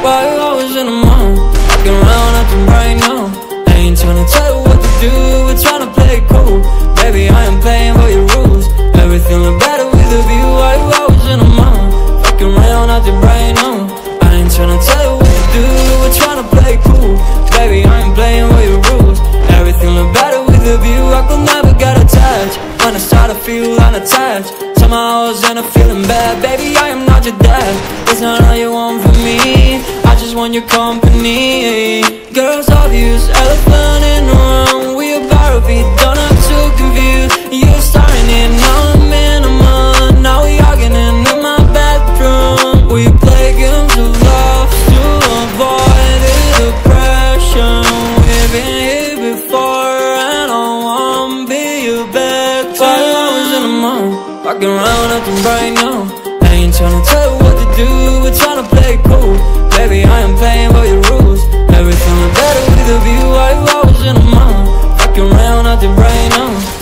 5 hours in a month, walking around acting right now. I ain't tryna tell you what to do, we're tryna play it cool. Baby, I am playing by your rules. Everything look better with a view. 5 hours in a month, walking around acting right now. I ain't tryna tell you what to do, we're tryna play it cool. Baby, I ain't playing by your rules. Everything look better with a view. I could never get attached. When I start to feel unattached, somehow I was in a feeling bad. Baby, I am not your dad. It's not all you want from me, I just want your company. Girls obvious, elephant in the room. We about to be done, I'm too confused. You're starting it, now I'm in a month. Now we arguing in my bedroom. We play games of love to avoid the depression. We've been here before and I wanna be your bed. 5 hours in a month, walking around acting right now. I ain't tryna tell you what to do, we're tryna play it cool. Baby, I am playing by your rules. Everything look better with a view. 5 hours in a month, walking around acting right now.